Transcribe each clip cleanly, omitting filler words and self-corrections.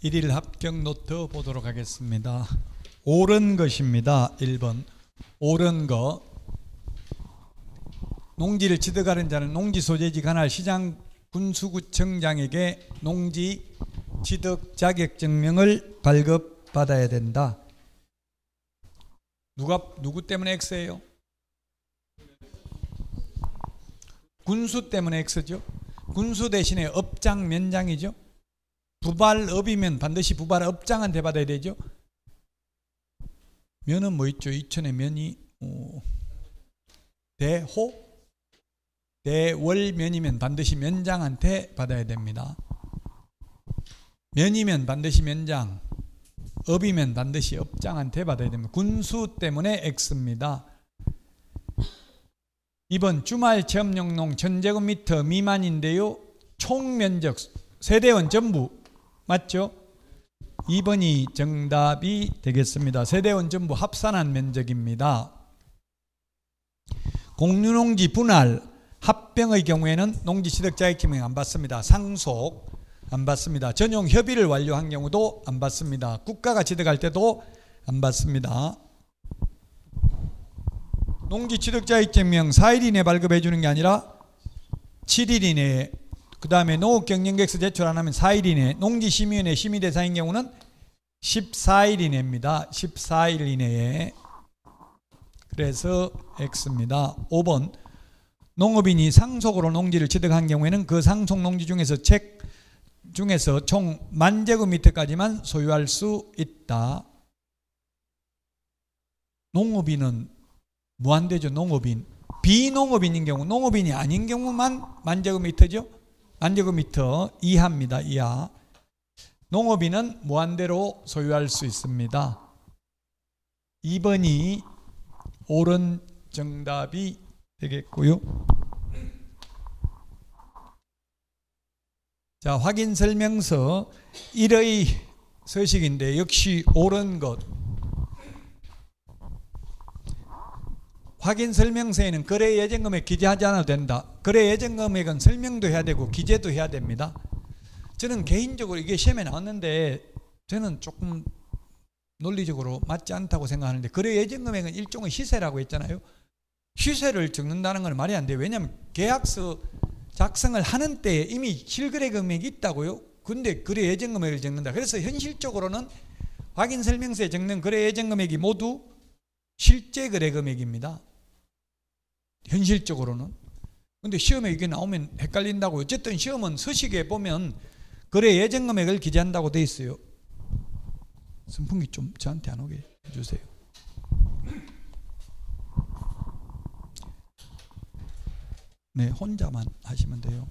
일일 합격 노트 보도록 하겠습니다. 옳은 것입니다. 1번 옳은 것. 농지를 취득하는 자는 농지 소재지 관할 시장 군수구청장에게 농지 취득 자격 증명을 발급받아야 된다. 누구 때문에 X예요? 군수 때문에 X죠. 군수 대신에 업장 면장이죠. 부발업이면 반드시 부발업장한테 받아야 되죠. 면은 뭐 있죠? 이천의 면이 대호? 대월면이면 반드시 면장한테 받아야 됩니다. 면이면 반드시 면장, 업이면 반드시 업장한테 받아야 됩니다. 군수 때문에 X입니다. 2번 주말 체험용 농 1000제곱미터 미만인데요. 총면적 세대원 전부 맞죠? 2번이 정답이 되겠습니다. 세대원 전부 합산한 면적입니다. 공유농지 분할 합병의 경우에는 농지 취득 자격 증명 안 받습니다. 상속 안 받습니다. 전용 협의를 완료한 경우도 안 받습니다. 국가가 취득할 때도 안 받습니다. 농지 취득 자격 증명 4일 이내 발급해 주는 게 아니라 7일 이내에, 그 다음에 농업 경영계획서 제출 안 하면 4일 이내, 농지심의위원회 심의 대상인 경우는 14일 이내입니다. 14일 이내에. 그래서 X입니다. 5번 농업인이 상속으로 농지를 취득한 경우에는 그 상속 농지 중에서 총 10,000제곱미터까지만 소유할 수 있다. 농업인은 무한대죠. 농업인. 비농업인인 경우, 농업인이 아닌 경우만 10,000제곱미터죠. 10,000제곱미터 이하입니다. 이하. 농업인은 무한대로 소유할 수 있습니다. 2번이 옳은 정답이 되겠고요. 자, 확인 설명서 1의 서식인데 역시 옳은 것. 확인 설명서에는 거래 예정 금액 기재하지 않아도 된다. 거래 예정 금액은 설명도 해야 되고 기재도 해야 됩니다. 저는 개인적으로 이게 시험에 나왔는데 저는 조금 논리적으로 맞지 않다고 생각하는데, 거래 예정 금액은 일종의 시세라고 했잖아요. 시세를 적는다는 건 말이 안 돼요. 왜냐하면 계약서 작성을 하는 때에 이미 실거래 금액이 있다고요. 근데 거래 예정 금액을 적는다. 그래서 현실적으로는 확인 설명서에 적는 거래 예정 금액이 모두 실제 거래 금액입니다. 현실적으로는. 근데 시험에 이게 나오면 헷갈린다고. 어쨌든 시험은 서식에 보면 거래 예정 금액을 기재한다고 돼 있어요. 선풍기 좀 저한테 안 오게 해주세요. 네, 혼자만 하시면 돼요.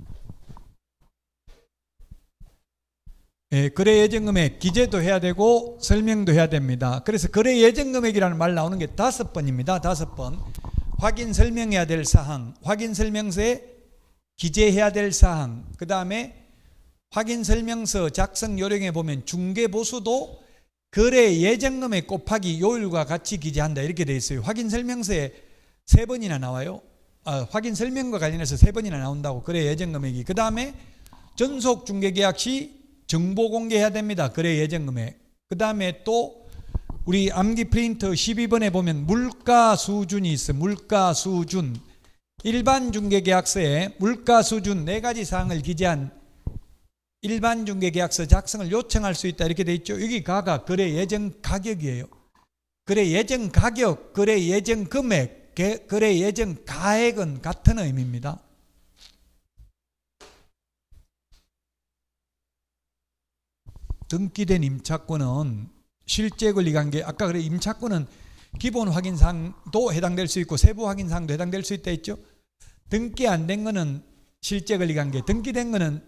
네, 거래 예정 금액 기재도 해야 되고 설명도 해야 됩니다. 그래서 거래 예정 금액이라는 말 나오는 게 5번입니다. 5번. 확인 설명해야 될 사항, 확인 설명서에 기재해야 될 사항, 그 다음에 확인 설명서 작성 요령에 보면 중개보수도 거래 예정 금액 곱하기 요율과 같이 기재한다 이렇게 되어 있어요. 확인 설명서에 3번이나 나와요. 확인 설명과 관련해서 3번이나 나온다고. 거래 예정 금액이. 그 다음에 전속 중개계약 시 정보 공개해야 됩니다. 거래 예정 금액. 그 다음에 또 우리 암기 프린터 12번에 보면 물가 수준이 있어. 물가 수준. 일반 중개계약서에 물가 수준 4가지 사항을 기재한 일반 중개계약서 작성을 요청할 수 있다 이렇게 돼 있죠. 여기 가가 거래 예정 가격이에요. 거래 예정 가격, 거래 예정 금액, 거래 예정 가액은 같은 의미입니다. 등기된 임차권은 실제 권리관계, 아까 그래 임차권은 기본 확인사항도 해당될 수 있고 세부 확인사항도 해당될 수 있다 했죠. 등기 안 된 거는 실제 권리관계, 등기된 거는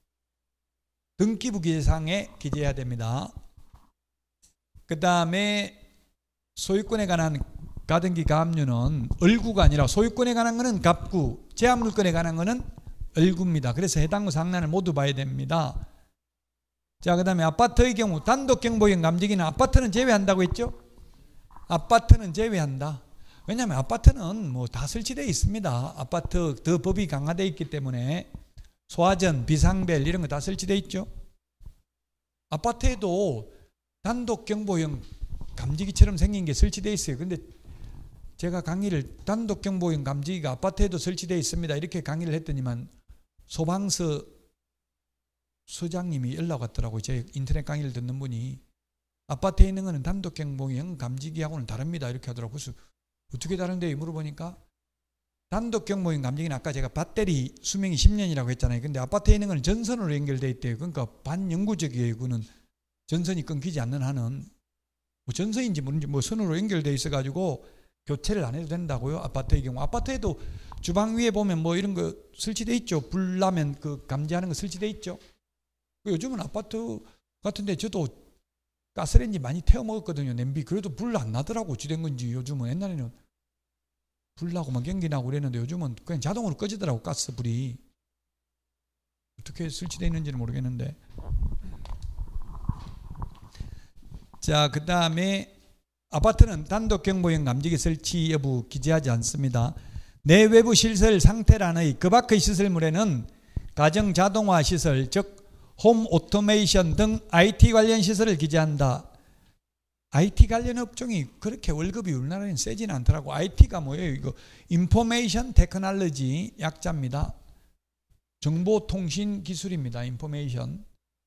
등기부 기재사항에 기재해야 됩니다. 그 다음에 소유권에 관한 가등기 가압류는 얼구가 아니라 소유권에 관한 거는 갑구, 제한물권에 관한 거는 얼구입니다. 그래서 해당 사항란을 모두 봐야 됩니다. 자, 그 다음에 아파트의 경우 단독경보형 감지기는 아파트는 제외한다고 했죠? 아파트는 제외한다. 왜냐하면 아파트는 뭐 다 설치되어 있습니다. 아파트 더 법이 강화되어 있기 때문에 소화전, 비상벨 이런 거 다 설치되어 있죠. 아파트에도 단독 경보형 감지기처럼 생긴 게 설치되어 있어요. 근데 제가 강의를 단독 경보형 감지기가 아파트에도 설치되어 있습니다. 이렇게 강의를 했더니만 소방서 서장님이 연락 왔더라고요. 제 인터넷 강의를 듣는 분이 아파트에 있는 거는 단독 경보형 감지기하고는 다릅니다. 이렇게 하더라고요. 그래서 어떻게 다른데 물어보니까 단독 경보형 감지기는 아까 제가 배터리 수명이 10년이라고 했잖아요. 근데 아파트에 있는 거는 전선으로 연결되어 있대요. 그러니까 반영구적이에요. 그거는 전선이 끊기지 않는 한은 뭐 전선인지 뭔지 뭐 선으로 연결되어 있어 가지고 교체를 안 해도 된다고요. 아파트의 경우. 아파트에도 주방 위에 보면 뭐 이런 거 설치돼 있죠. 불 나면 그 감지하는 거 설치돼 있죠. 요즘은 아파트 같은데 저도 가스레인지 많이 태워 먹었거든요. 냄비. 그래도 불 안 나더라고. 어찌된 건지 요즘은. 옛날에는 불 나고 막 연기 나고 그랬는데 요즘은 그냥 자동으로 꺼지더라고. 가스 불이. 어떻게 설치되어 있는지는 모르겠는데. 자, 그 다음에 아파트는 단독 경보형 감지기 설치 여부 기재하지 않습니다. 내 외부 시설 상태란의 그 밖의 시설물에는 가정 자동화 시설, 즉 홈 오토메이션 등 IT 관련 시설을 기재한다. IT 관련 업종이 그렇게 월급이 우리나라에는 세지는 않더라고. IT가 뭐예요? 이거 인포메이션 테크놀로지 약자입니다. 정보통신 기술입니다. 인포메이션.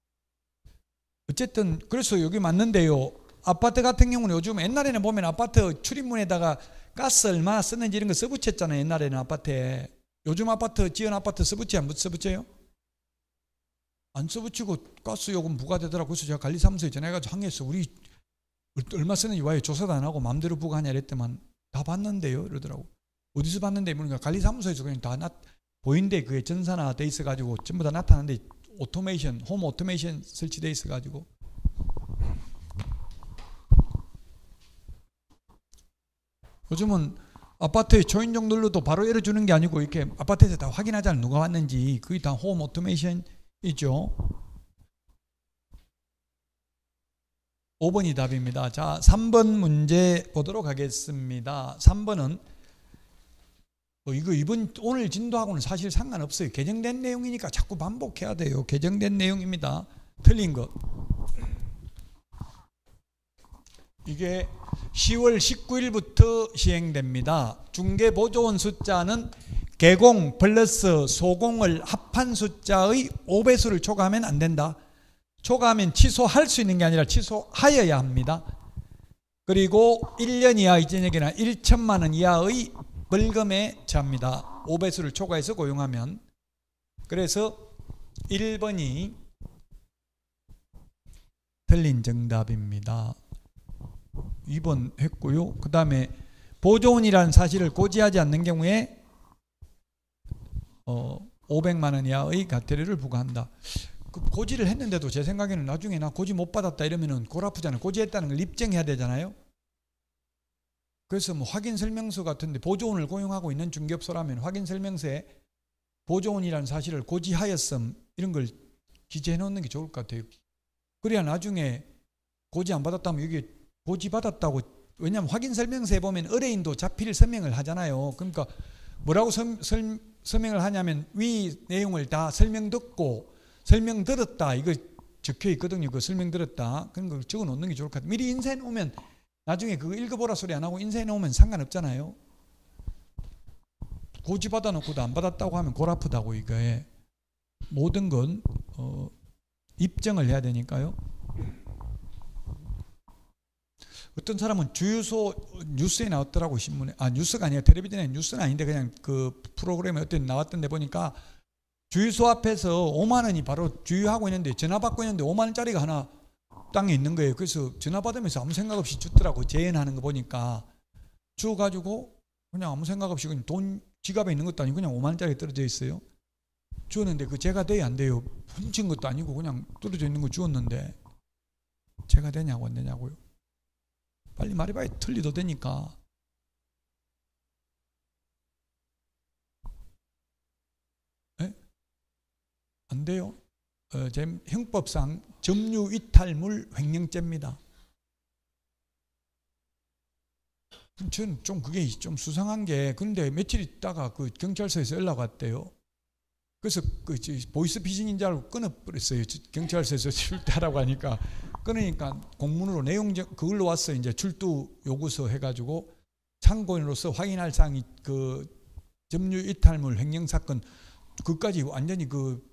어쨌든 그래서 여기 맞는데요. 아파트 같은 경우는 요즘 옛날에는 보면 아파트 출입문에다가 가스 얼마나 쓰는지 이런 거 써붙였잖아요. 옛날에는 아파트에. 요즘 아파트 지은 아파트 써붙여요? 안 써붙여요? 안 써붙이고 가스 요금 부과되더라고. 그래서 제가 관리사무소에 전화해가지고 항의했어. 우리 얼마 쓰는지 와요. 조사도 안 하고 마음대로 부과하냐 이랬더만 다 봤는데요 이러더라고. 어디서 봤는데 그러니까 관리사무소에서 그냥 다 보인대. 그게 전산화 돼 있어가지고 전부 다 나타나는데 오토메이션, 홈 오토메이션 설치돼 있어가지고. 요즘은 아파트에 초인종 눌러도 바로 열어주는 게 아니고 이렇게 아파트에서 다 확인하잖아요. 누가 왔는지. 그게 다 홈 오토메이션이죠. 5번이 답입니다. 자, 3번 문제 보도록 하겠습니다. 3번은 이번 오늘 진도하고는 사실 상관없어요. 개정된 내용이니까 자꾸 반복해야 돼요. 개정된 내용입니다. 틀린 것. 이게 10월 19일부터 시행됩니다. 중개보조원 숫자는 개공 플러스 소공을 합한 숫자의 5배수를 초과하면 안 된다. 초과하면 취소할 수 있는 게 아니라 취소하여야 합니다. 그리고 1년 이하 이전액이나 1천만 원 이하의 벌금에 처합니다. 5배수를 초과해서 고용하면. 그래서 1번이 틀린 정답입니다. 2번 했고요. 그 다음에 보조원이라는 사실을 고지하지 않는 경우에 500만 원 이하의 과태료를 부과한다. 그 고지를 했는데도 제 생각에는 나중에 나 고지 못 받았다 이러면은 골 아프잖아요. 고지했다는 걸 입증해야 되잖아요. 그래서 뭐 확인 설명서 같은데 보조원을 고용하고 있는 중개업소라면 확인 설명서에 보조원이라는 사실을 고지하였음 이런 걸 기재해 놓는 게 좋을 것 같아요. 그래야 나중에 고지 안 받았다면 여기 고지 받았다고. 왜냐하면 확인 설명서에 보면 의뢰인도 자필 서명을 하잖아요. 그러니까 뭐라고 서명을 하냐면 위 내용을 다 설명 듣고 설명 들었다 이거 적혀 있거든요. 그 설명 들었다 그런 걸 적어 놓는 게 좋을 것 같아요. 미리 인쇄해 놓으면 나중에 그거 읽어보라 소리 안 하고 인쇄해 놓으면 상관없잖아요. 고지 받아놓고도 안 받았다고 하면 골 아프다고. 이거에 모든 건 입증을 해야 되니까요. 어떤 사람은 주유소 뉴스에 나왔더라고. 신문에. 뉴스가 아니라 텔레비전에. 뉴스는 아닌데 그냥 그 프로그램에 어떤 나왔던데 보니까 주유소 앞에서 5만 원이 바로 주유하고 있는데 전화 받고 있는데 5만 원짜리가 하나 땅에 있는 거예요. 그래서 전화 받으면서 아무 생각 없이 주더라고. 재연하는 거 보니까 주워가지고 그냥 아무 생각 없이 그냥 돈 지갑에 있는 것도 아니고 그냥 5만 원짜리 떨어져 있어요. 주웠는데 그 제가 돼야 안 돼요. 훔친 것도 아니고 그냥 떨어져 있는 거 주웠는데 제가 되냐고 안 되냐고요. 빨리 말해봐야 틀리도 되니까. 에? 안 돼요. 제 형법상 점유 이탈물 횡령죄입니다. 저는 좀 그게 좀 수상한 게, 그런데 며칠 있다가 그 경찰서에서 연락 왔대요. 그래서 보이스피싱인 줄 알고 끊어버렸어요. 경찰서에서 출두하라고 하니까 끊으니까 공문으로 내용 그걸로 왔어요. 이제 출두 요구서 해가지고 참고인으로서 확인할 사항이 그 점유 이탈물 횡령 사건 그까지 완전히 그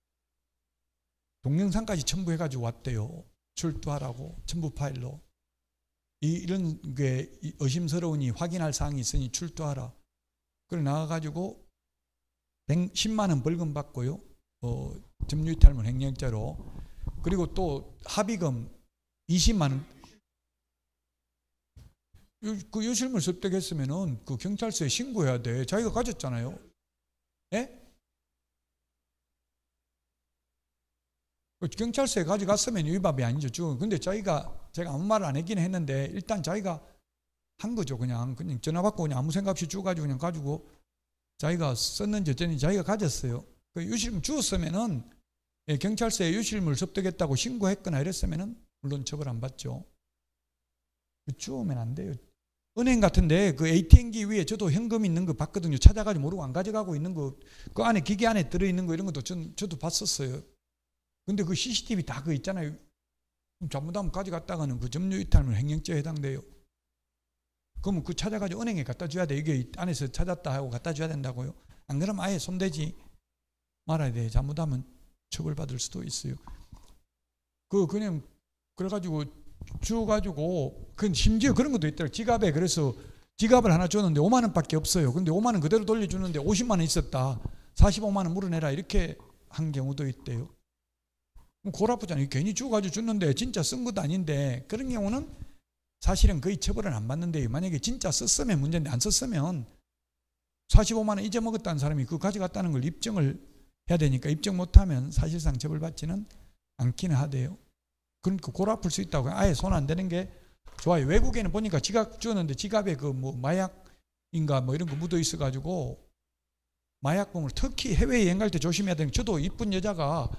동영상까지 첨부해가지고 왔대요. 출두하라고 첨부 파일로. 이런 게 의심스러우니 확인할 사항이 있으니 출두하라. 그래 나가가지고 110만 원 벌금 받고요. 점유이탈물 횡령죄로. 그리고 또 합의금 20만 원. 그 유실물 습득했으면은 그 경찰서에 신고해야 돼. 자기가 가졌잖아요. 예? 경찰서에 가져갔으면 위반이 아니죠. 근데 제가 아무 말을 안 했긴 했는데 일단 자기가 한 거죠. 그냥 전화 받고 그냥 아무 생각 없이 주가지고 그냥 가지고 자기가 썼는지 어쨌는지 자기가 가졌어요. 그 유실물 주었으면은 경찰서에 유실물 습득했다고 신고했거나 이랬으면은 물론 처벌 안 받죠. 주우면 안 돼요. 은행 같은데 그 ATM기 위에 저도 현금 있는 거 봤거든요. 찾아가지고 모르고 안 가져가고 있는 거, 그 안에 기계 안에 들어있는 거 이런 것도 저도 봤었어요. 근데 그 CCTV 다 그거 있잖아요. 잘못하면 가져갔다가는 그 점유이탈물 횡령죄에 해당돼요. 그러면 그 찾아가지고 은행에 갖다 줘야 돼. 이게 안에서 찾았다 하고 갖다 줘야 된다고요. 안 그러면 아예 손대지 말아야 돼. 잘못하면 처벌받을 수도 있어요. 그냥 그래가지고 주가지고 그 심지어 그런 것도 있더라고요. 지갑에 그래서 지갑을 하나 줬는데 5만 원밖에 없어요. 근데 5만 원 그대로 돌려주는데 50만 원 있었다. 45만 원 물어내라 이렇게 한 경우도 있대요. 골 아프잖아요. 괜히 주가지고 줬는데 진짜 쓴 것도 아닌데 그런 경우는 사실은 거의 처벌은 안 받는데요. 만약에 진짜 썼으면 문제인데 안 썼으면 45만 원 잊어먹었다는 사람이 그거 가져갔다는 걸 입증을 해야 되니까 입증 못하면 사실상 처벌받지는 않기는 하대요. 그러니까 골 아플 수 있다고 아예 손 안 대는 게 좋아요. 외국에는 보니까 지갑 주었는데 지갑에 그 뭐 마약인가 뭐 이런 거 묻어 있어가지고 마약범을 특히 해외 여행 갈 때 조심해야 되는. 저도 이쁜 여자가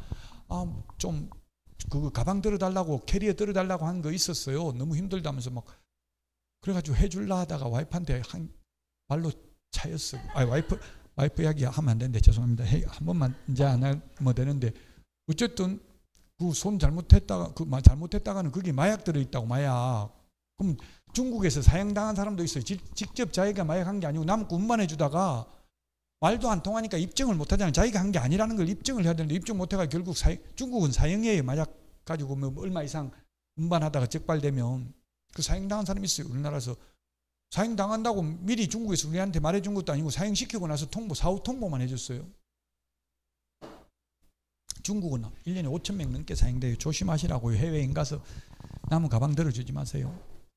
좀 그 가방 들어달라고 캐리어 들어달라고 한 거 있었어요. 너무 힘들다면서 막 그래가지고 해줄라 하다가 와이프한테 한 발로 차였어. 와이프 이야기 하면 안 되는데 죄송합니다. 한 번만 이제 안 하면 되는데 어쨌든 그 손 잘못했다가 잘못했다가는 그게 마약 들어있다고. 마약. 그럼 중국에서 사형당한 사람도 있어요. 직접 자기가 마약한 게 아니고 남고 운반해 주다가 말도 안 통하니까 입증을 못 하잖아요. 자기가 한 게 아니라는 걸 입증을 해야 되는데 입증 못 해가 결국 중국은 사형이에요. 마약 가지고 뭐 얼마 이상 운반하다가 적발되면. 그 사형당한 사람이 있어요. 우리나라에서 사형당한다고 미리 중국에서 우리한테 말해준 것도 아니고 사형시키고 나서 사후 통보만 해줬어요. 중국은 1년에 5,000명 넘게 사형돼요. 조심하시라고요. 해외여행 가서 남은 가방 들어주지 마세요.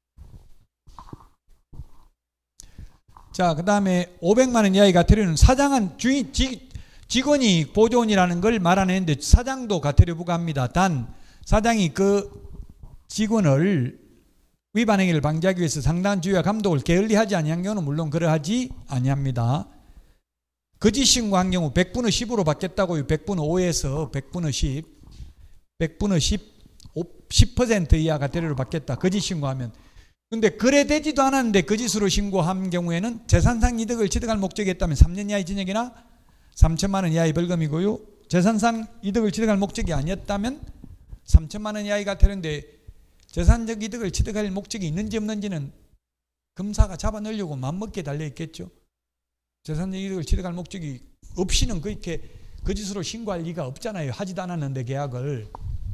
자, 그 다음에 500만 원 이하의 과태료는 사장한 직원이 보조원이라는 걸 말하는데 사장도 과태료 부과합니다. 단 사장이 그 직원을 위반 행위를 방지하기 위해서 상당한 주의와 감독을 게을리하지 아니한 경우는 물론 그러하지 아니합니다. 거짓 신고한 경우 100분의 10으로 받겠다고요. 100분의 5에서 100분의 10, 100분의 10% 이하 과태료를 받겠다. 거짓 신고하면. 근데 그래 되지도 않았는데 거짓으로 신고한 경우에는 재산상 이득을 취득할 목적이 있다면 3년 이하의 징역이나 3천만 원 이하의 벌금이고요. 재산상 이득을 취득할 목적이 아니었다면 3천만 원 이하의 과태료인데 재산적 이득을 취득할 목적이 있는지 없는지는 검사가 잡아 넣으려고 맘먹기에 달려있겠죠. 재산적 이득을 취득할 목적이 없이는 그렇게 거짓으로 신고할 리가 없잖아요. 하지도 않았는데 계약을.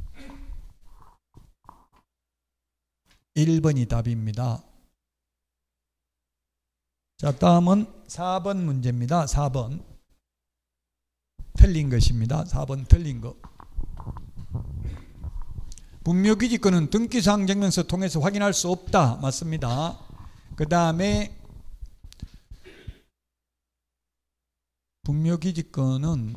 1번이 답입니다. 자, 다음은 4번 문제입니다. 4번. 틀린 것입니다. 4번 틀린 거. 분묘기지권은 등기사항 증명서 통해서 확인할 수 없다. 맞습니다. 그 다음에 분묘기지권은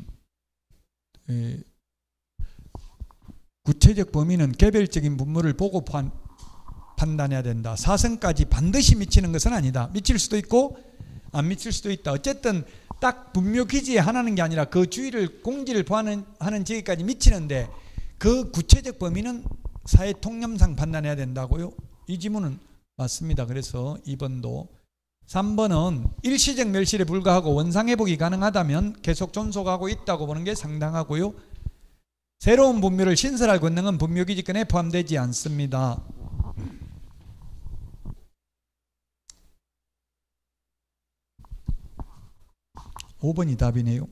구체적 범위는 개별적인 분모를 보고 판단해야 된다. 사성까지 반드시 미치는 것은 아니다. 미칠 수도 있고 안 미칠 수도 있다. 어쨌든 딱 분묘기지에 하나는 게 아니라 그 주위를 공지를 하는 지역까지 미치는데 그 구체적 범위는 사회 통념상 판단해야 된다고요. 이 지문은 맞습니다. 그래서 2번도 3번은 일시적 멸실에 불과하고 원상회복이 가능하다면 계속 존속하고 있다고 보는 게 상당하고요. 새로운 분묘를 신설할 권능은 분묘기지권에 포함되지 않습니다. 5번이 답이네요.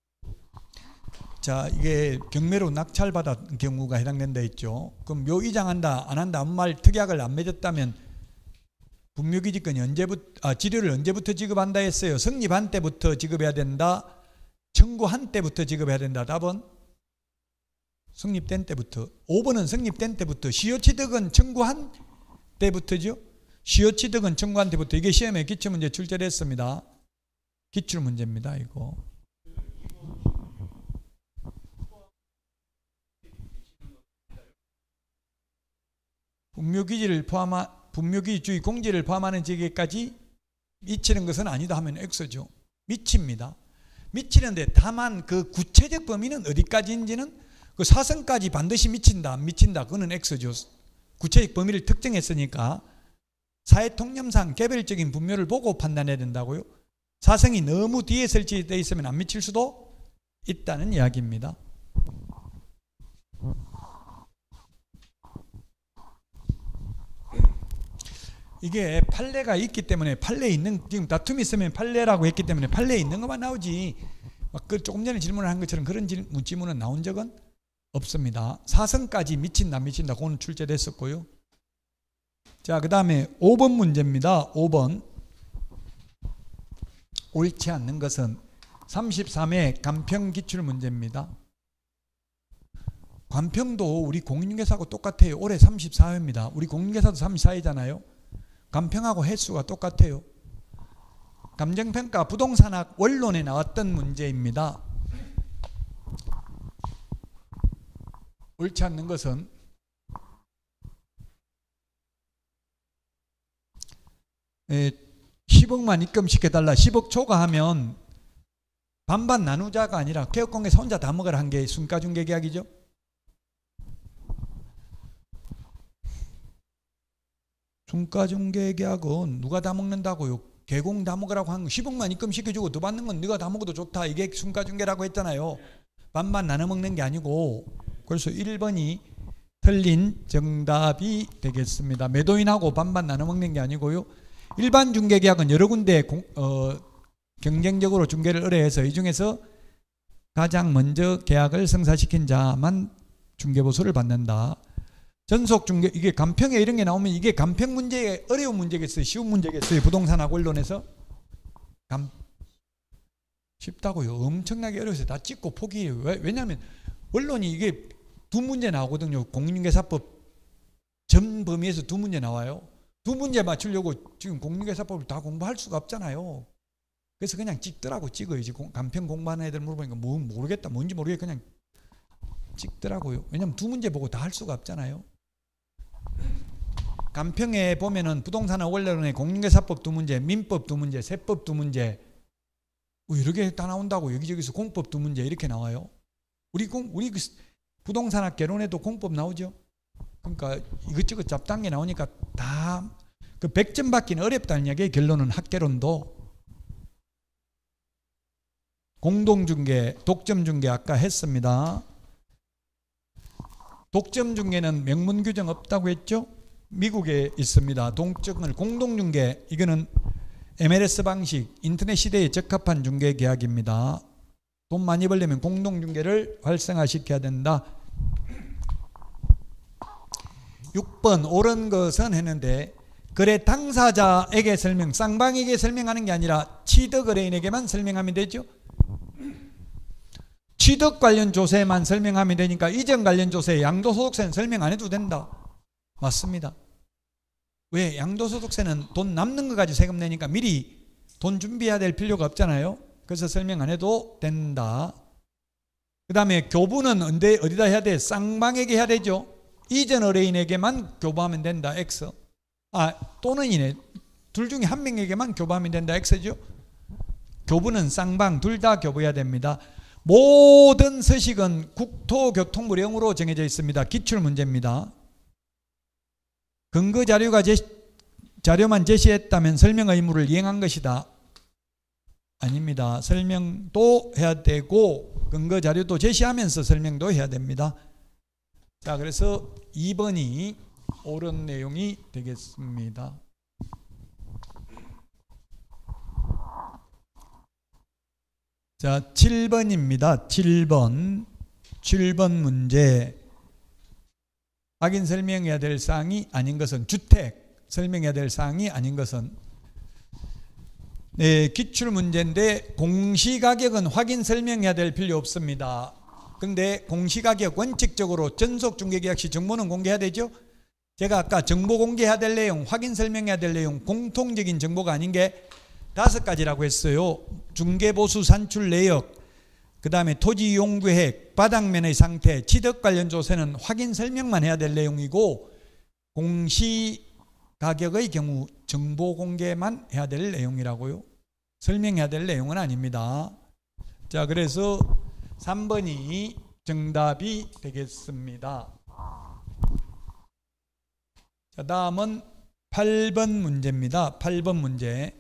자, 이게 경매로 낙찰받은 경우가 해당된다 했죠. 그럼 묘 이장한다 안 한다 아무 말 특약을 안 맺었다면 분묘기지권이 지료를 언제부터 지급한다 했어요? 성립한 때부터 지급해야 된다, 청구한 때부터 지급해야 된다. 답은 성립된 때부터. 5번은 성립된 때부터. 시효취득은 청구한 때부터죠. 시효취득은 청구한 때부터. 이게 시험에 기출문제 출제됐습니다. 기출문제입니다. 이거. 분묘기지주의 공지를 포함하는 지역까지 미치는 것은 아니다 하면 X죠. 미칩니다. 미치는데 다만 그 구체적 범위는 어디까지인지는 그 사성까지 반드시 미친다 안 미친다 그거는 X죠. 구체적 범위를 특정했으니까 사회통념상 개별적인 분묘를 보고 판단해야 된다고요. 사성이 너무 뒤에 설치되어 있으면 안 미칠 수도 있다는 이야기입니다. 이게 판례가 있기 때문에 판례에 있는, 지금 다툼이 있으면 판례라고 했기 때문에 판례에 있는 것만 나오지 막 그 조금 전에 질문을 한 것처럼 그런 질문은 나온 적은 없습니다. 사성까지 미친다 안 미친다 그건 출제됐었고요. 자, 그 다음에 5번 문제입니다. 5번. 옳지 않는 것은 33회 간평 기출 문제입니다. 간평도 우리 공인중개사하고 똑같아요. 올해 34회입니다. 우리 공인중개사도 34회잖아요. 간평하고 횟수가 똑같아요. 감정평가 부동산학 원론에 나왔던 문제입니다. 옳지 않는 것은 에, 10억만 입금시켜달라. 10억 초과하면 반반 나누자가 아니라 개업공개사 혼자 다 먹으라 한 게 순가중개계약이죠. 순가중개계약은 누가 다 먹는다고요? 개공 다 먹으라고 한 거 10억만 입금시켜주고 더 받는 건 네가 다 먹어도 좋다. 이게 순가중개라고 했잖아요. 반반 나눠 먹는 게 아니고. 그래서 1번이 틀린 정답이 되겠습니다. 매도인하고 반반 나눠 먹는 게 아니고요. 일반 중개계약은 여러 군데 경쟁적으로 중개를 의뢰해서 이 중에서 가장 먼저 계약을 성사시킨 자만 중개보수를 받는다. 전속중개, 이게 간평에 이런 게 나오면 이게 간평 문제에 어려운 문제겠어요? 쉬운 문제겠어요? 부동산하고 원론에서? 쉽다고요. 엄청나게 어려워서 다 찍고 포기해요. 왜냐하면 원론이 이게 두 문제 나오거든요. 공인중개사법 전 범위에서 두 문제 나와요. 두 문제 맞추려고 지금 공인중개사법을 다 공부할 수가 없잖아요. 그래서 그냥 찍더라고. 찍어야지. 간평 공부하는 애들 물어보니까 모르겠다. 뭔지 모르겠다. 그냥 찍더라고요. 왜냐하면 두 문제 보고 다 할 수가 없잖아요. 간평에 보면은 부동산과 원론의 공인중개사법 두 문제, 민법 두 문제, 세법 두 문제 여러 개 다 나온다고. 여기저기서 공법 두 문제 이렇게 나와요. 우리 부동산학 개론에도 공법 나오죠. 그러니까 이것저것 잡다한 게 나오니까 다 그 100점 받기는 어렵다는 이야기의 결론은 학개론도. 공동중개, 독점중개 아까 했습니다. 독점중개는 명문 규정 없다고 했죠. 미국에 있습니다. 독점을 공동중개, 이거는 MLS 방식, 인터넷 시대에 적합한 중개 계약입니다. 돈 많이 벌려면 공동중개를 활성화시켜야 된다. 6번 옳은 것은 했는데 거래 당사자에게 설명, 쌍방에게 설명하는 게 아니라 취득거래인에게만 설명하면 되죠. 취득 관련 조세만 설명하면 되니까 이전 관련 조세, 양도소득세는 설명 안 해도 된다. 맞습니다. 왜? 양도소득세는 돈 남는 거 가지고 세금 내니까 미리 돈 준비해야 될 필요가 없잖아요. 그래서 설명 안 해도 된다. 그 다음에 교부는 어디다 해야 돼? 쌍방에게 해야 되죠. 이전 의뢰인에게만 교부하면 된다. X. 또는이네. 둘 중에 한 명에게만 교부하면 된다. X죠. 교부는 쌍방 둘 다 교부해야 됩니다. 모든 서식은 국토교통부령으로 정해져 있습니다. 기출문제입니다. 근거 자료가 자료만 제시했다면 설명 의무를 이행한 것이다. 아닙니다. 설명도 해야 되고 근거 자료도 제시하면서 설명도 해야 됩니다. 자, 그래서 2번이 옳은 내용이 되겠습니다. 자, 7번입니다. 7번 문제. 확인 설명해야 될 사항이 아닌 것은 주택 설명해야 될 사항이 아닌 것은 네, 기출 문제인데 공시가격은 확인 설명해야 될 필요 없습니다. 그런데 공시가격 원칙적으로 전속중개계약 시 정보는 공개해야 되죠. 제가 아까 정보 공개해야 될 내용, 확인 설명해야 될 내용, 공통적인 정보가 아닌 게 5가지라고 했어요. 중개보수 산출 내역, 그 다음에 토지 이용 계획, 바닥면의 상태, 취득 관련 조세는 확인 설명만 해야 될 내용이고 공시가격의 경우 정보 공개만 해야 될 내용이라고요. 설명해야 될 내용은 아닙니다. 자, 그래서 3번이 정답이 되겠습니다. 자, 다음은 8번 문제입니다. 8번 문제.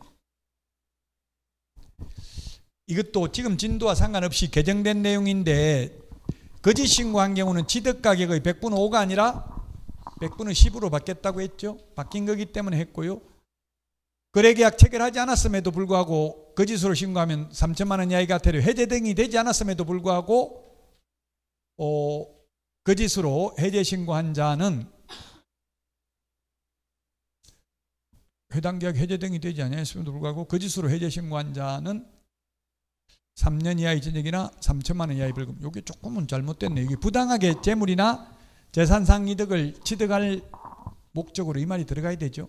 이것도 지금 진도와 상관없이 개정된 내용인데 거짓 신고한 경우는 취득가격의 100분의 5가 아니라 100분의 10으로 바뀌었다고 했죠. 바뀐 거기 때문에 했고요. 거래계약 체결하지 않았음에도 불구하고 거짓으로 신고하면 3천만 원 이하의 과태료, 해제 등이 되지 않았음에도 불구하고 거짓으로 해제 신고한 자는 해당 계약 해제 등이 되지 않았음에도 불구하고 거짓으로 해제 신고한 자는 3년 이하의 징역이나 3천만 원 이하의 벌금. 이게 조금은 잘못됐네요. 이게 부당하게 재물이나 재산상 이득을 취득할 목적으로 이 말이 들어가야 되죠.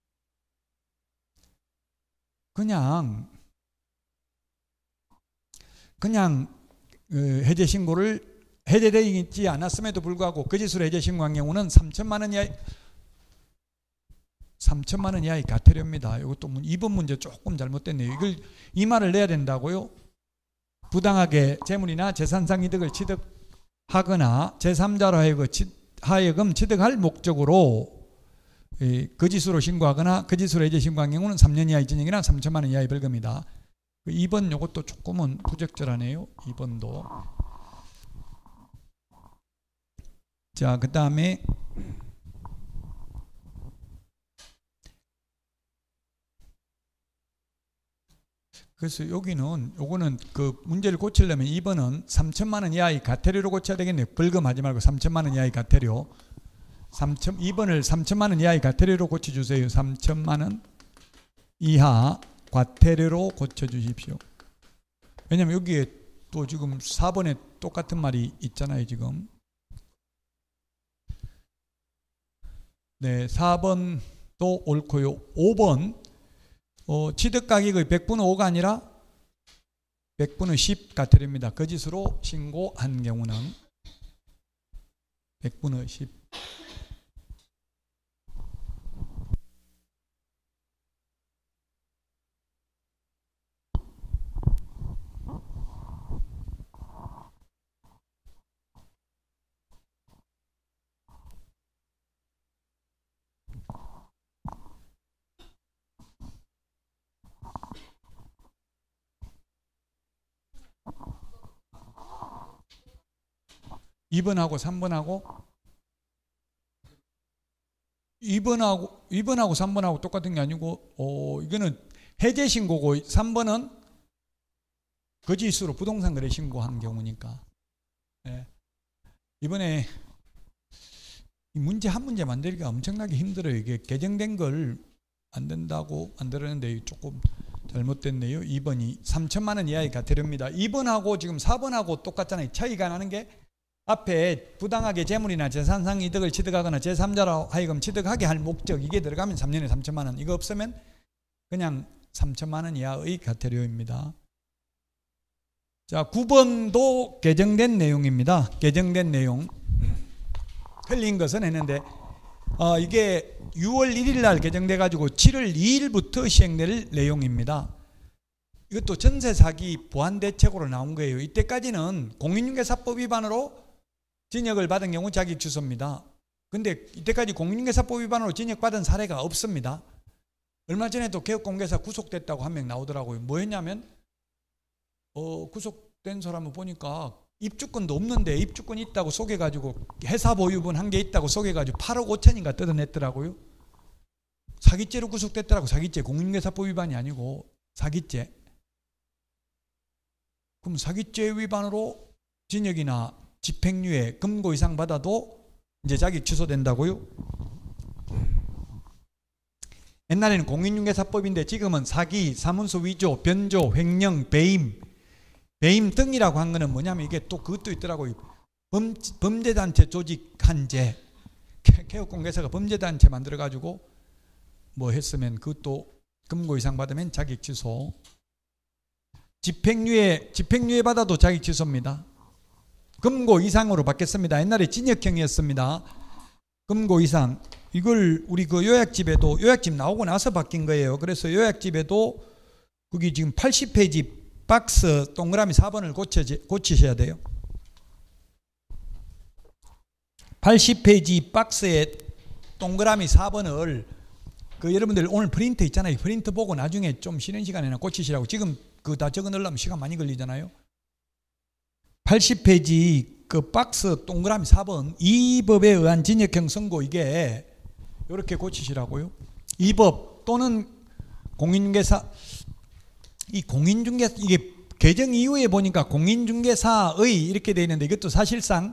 그냥 해제 신고를 해제되지 않았음에도 불구하고 거짓으로 해제 신고한 경우는 3천만 원 이하의 과태료입니다. 이것도 2번 문제 조금 잘못됐네요. 이 말을 내야 된다고요. 부당하게 재물이나 재산상 이득을 취득하거나 제3자로 하여금 취득할 목적으로 거짓으로 신고하거나 거짓으로 해제 신고한 경우는 3년 이하의 징역이나 3천만 원 이하의 벌금이다. 2번 이것도 조금은 부적절하네요. 2번도. 자, 그 다음에 그래서 요거는 그 문제를 고치려면 2번은 3천만 원 이하의 과태료로 고쳐야 되겠네요. 벌금하지 말고 3천만 원 이하의 과태료. 2번을 3천만 원 이하의 과태료로 고쳐주세요. 3천만 원 이하 과태료로 고쳐주십시오. 왜냐면 여기에 또 지금 4번에 똑같은 말이 있잖아요. 지금. 네, 4번도 옳고요. 5번 취득가격의 100분의 5가 아니라 100분의 10 과태료입니다. 거짓으로 신고한 경우는 100분의 10. (2번하고) (3번하고) 2번하고 3번하고 똑같은 게 아니고 이거는 해제 신고고 3번은 거짓으로 부동산 거래 신고한 경우니까. 네. 이번에 문제 한 문제 만들기가 엄청나게 힘들어요. 이게 개정된 걸 안 된다고 만들었는데 조금 잘못됐네요. 2번이 3천만 원 이하의 과태료입니다. 2번하고 지금 4번하고 똑같잖아요. 차이가 나는 게 앞에 부당하게 재물이나 재산상 이득을 취득하거나 제3자로 하여금 취득하게 할 목적, 이게 들어가면 3년에 3천만 원, 이거 없으면 그냥 3천만 원 이하의 과태료입니다. 자, 9번도 개정된 내용입니다. 개정된 내용. 틀린 것은 했는데 이게 6월 1일 날 개정돼 가지고 7월 2일부터 시행될 내용입니다. 이것도 전세 사기 보완 대책으로 나온 거예요. 이때까지는 공인중개사법 위반으로 징역을 받은 경우 자격 취소입니다. 근데 이때까지 공인중개사법 위반으로 징역받은 사례가 없습니다. 얼마 전에도 개업공개사 구속됐다고 한 명 나오더라고요. 뭐였냐면 구속된 사람을 보니까 입주권도 없는데 입주권 있다고 속여가지고 회사 보유분 한 개 있다고 속여가지고 8억 5천인가 뜯어냈더라고요. 사기죄로 구속됐더라고. 사기죄, 공인중개사법 위반이 아니고 사기죄. 그럼 사기죄 위반으로 징역이나 집행유예, 금고 이상 받아도 이제 자격 취소된다고요? 옛날에는 공인중개사법인데 지금은 사기, 사문서 위조, 변조, 횡령, 배임 등이라고 한 거는 뭐냐면 이게 또 그것도 있더라고요. 범죄단체 조직한 죄. 개업공개사가 범죄단체 만들어가지고 뭐 했으면 그것도 금고 이상 받으면 자격 취소. 집행유예 받아도 자격 취소입니다. 금고 이상으로 받겠습니다. 옛날에 징역형이었습니다. 금고 이상. 이걸 우리 그 요약집 나오고 나서 바뀐 거예요. 그래서 요약집에도 거기 지금 80페이지 박스 동그라미 4번을 고치셔야 돼요. 80페이지 박스에 동그라미 4번을 그 여러분들 오늘 프린트 있잖아요. 프린트 보고 나중에 좀 쉬는 시간에나 고치시라고. 지금 그 다 적어 넣으려면 시간 많이 걸리잖아요. 80페이지 그 박스 동그라미 4번 이 법에 의한 징역형 선고 이게 이렇게 고치시라고요. 이 법 또는 공인중개사 이게 개정 이후에 보니까 공인중개사의 이렇게 되어 있는데 이것도 사실상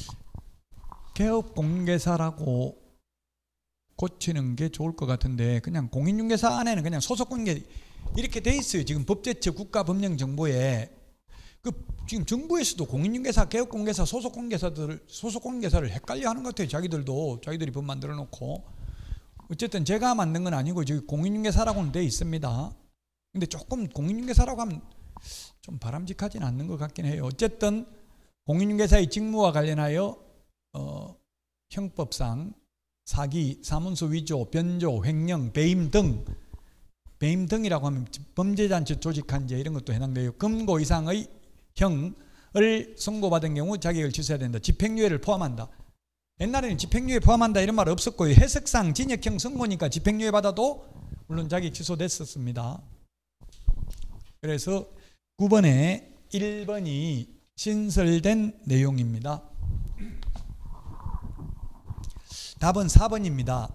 개업공개사라고 고치는 게 좋을 것 같은데 그냥 공인중개사 안에는 그냥 소속공개 이렇게 돼 있어요. 지금 법제처 국가법령정보에 지금 정부에서도 공인중개사, 개업공개사, 소속공개사를 헷갈려하는 것 같아요. 자기들이 법 만들어 놓고 어쨌든 제가 만든 건 아니고 저기 공인중개사라고는 돼 있습니다. 근데 조금 공인중개사라고 하면 좀 바람직하진 않는 것 같긴 해요. 어쨌든 공인중개사의 직무와 관련하여 형법상 사기, 사문서 위조, 변조, 횡령, 배임 등이라고 하면 범죄단체 조직한 죄 이런 것도 해당돼요. 금고 이상의 형을 선고받은 경우 자격을 취소해야 된다. 집행유예를 포함한다. 옛날에는 집행유예 포함한다 이런 말 없었고요. 해석상 징역형 선고니까 집행유예 받아도 물론 자격 취소됐었습니다. 그래서 9번에 1번이 신설된 내용입니다. 답은 4번입니다.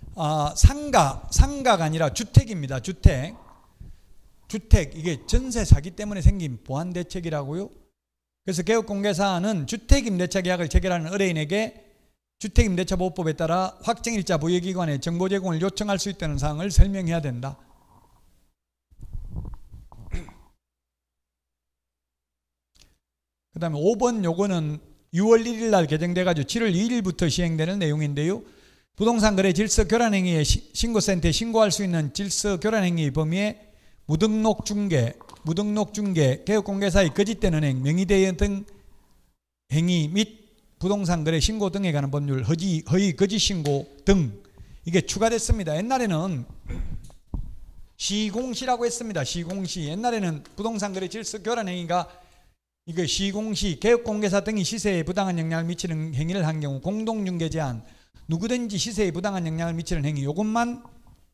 상가가 아니라 주택입니다. 주택 이게 전세 사기 때문에 생긴 보완대책이라고요. 그래서 개업공개사는 주택임대차 계약을 체결하는 의뢰인에게 주택임대차보호법에 따라 확정일자 부여기관에 정보 제공을 요청할 수 있다는 사항을 설명해야 된다. 그 다음에 5번 요거는 6월 1일 날 개정돼가지고 7월 2일부터 시행되는 내용인데요. 부동산 거래 질서 교란 행위에 신고센터에 신고할 수 있는 질서 교란 행위 범위에 무등록 중개, 개업공개사의 거짓된 은행, 명의대여 등 행위 및 부동산 거래 신고 등에 관한 법률, 허위 거짓 신고 등 이게 추가됐습니다. 옛날에는 시공시라고 했습니다. 시공시. 옛날에는 부동산 거래 질서 교란 행위가 이거 시공시, 개업공개사 등이 시세에 부당한 영향을 미치는 행위를 한 경우 공동중개 제한, 누구든지 시세에 부당한 영향을 미치는 행위 이것만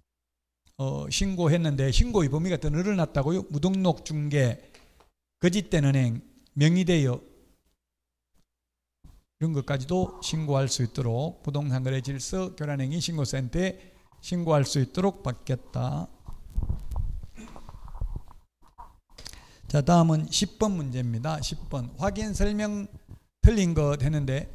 신고했는데 신고의 범위가 더 늘어났다고요. 무등록 중개, 거짓된 은행, 명의대여 이런 것까지도 신고할 수 있도록 부동산 거래 질서 교란 행위 신고센터에 신고할 수 있도록 바뀌었다. 자, 다음은 10번 문제입니다. 10번 확인 설명 틀린 거 되는데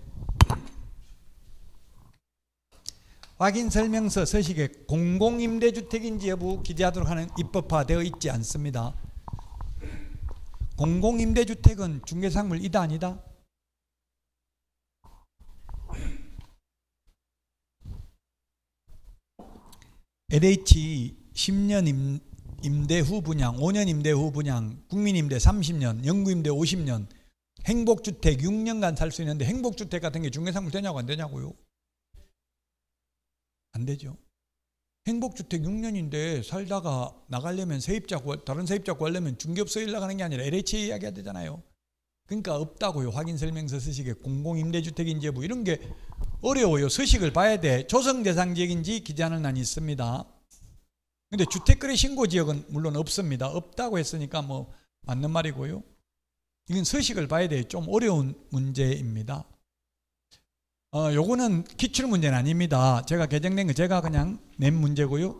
확인 설명서 서식에 공공임대주택인지 여부 기재하도록 하는 입법화되어 있지 않습니다. 공공임대주택은 중개상물 이다 아니다? LH 10년 임대 후 분양, 5년 임대 후 분양, 국민임대 30년, 영구임대 50년, 행복주택 6년간 살 수 있는데 행복주택 같은 게 중개상물 되냐고 안 되냐고요? 안 되죠. 행복주택 6년인데 살다가 나가려면 다른 세입자 구하려면 중개업소 연락하는 게 아니라 LH에 이야기해야 되잖아요. 그러니까 없다고요. 확인설명서 서식에 공공임대주택인지 여부 이런 게 어려워요. 서식을 봐야 돼. 조성대상 지역인지 기재하는 안이 있습니다. 근데 주택거래 신고 지역은 물론 없습니다. 없다고 했으니까 뭐 맞는 말이고요. 이건 서식을 봐야 돼요. 좀 어려운 문제입니다. 요거는 기출 문제는 아닙니다. 제가 개정된 거 제가 그냥 낸 문제고요.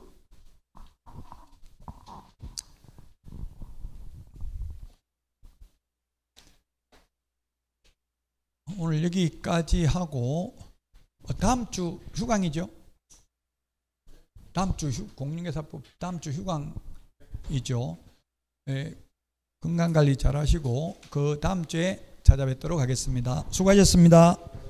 오늘 여기까지 하고 다음 주 휴강이죠? 다음 주 공인중개사법 다음 주 휴강이죠. 네, 건강관리 잘 하시고 그 다음 주에 찾아뵙도록 하겠습니다. 수고하셨습니다.